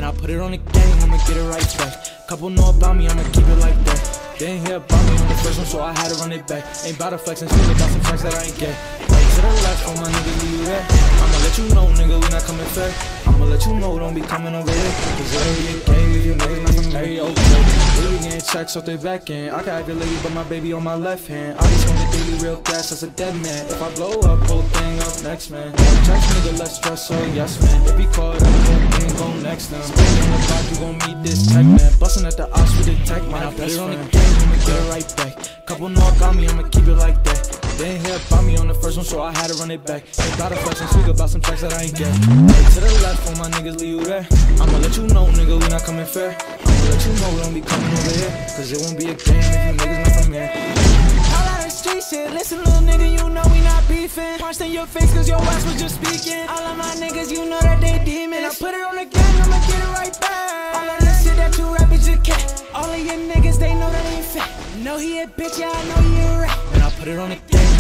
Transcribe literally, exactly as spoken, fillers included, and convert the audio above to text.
I put it on the game, I'ma get it right back. Couple know about me, I'ma keep it like that. They ain't hear about me on the first one, so I had to run it back. Ain't bout to flex and speak about some facts that I ain't get. Right to the left, for my niggas leave you there. I'ma let you know, nigga, we not coming fair. I'ma let you know, don't be coming over here. Cause it ain't your game if you niggas not from Mary, okay. Really getting checks off their back end. I got the lady, but my baby on my left hand. I just want the daily real cash, that's a dead man. If I blow up, whole thing up next, man. Checks, nigga, let's stress, so yes, man. If he call it, whole thing go next, now. Spinning on the block, you gon' meet this tech, man. Bustin' at the ops with the tech, man. I put it on the game, I'ma get it right back. Couple know about me, I'ma keep it like that. They ain't hear about me on the first one, so I had to run it back. Ain't got a flex and speak about some facts that I ain't get. Right to the left, for my niggas leave you there. I'ma let you know, nigga, we not coming fair. I'ma let you know, don't be coming over here. Cause it won't be a game if you niggas not from here. All out of street shit, listen little nigga, you know we not beefing. Punched in your face cause your ass was just speaking. All of my niggas, you know that they demons. I put it on the game, I'ma get it right back. All of this shit that you rap is your cat. All of your niggas, they know that ain't fat. Know he a bitch, yeah, I know he a rat. And I put it on the game,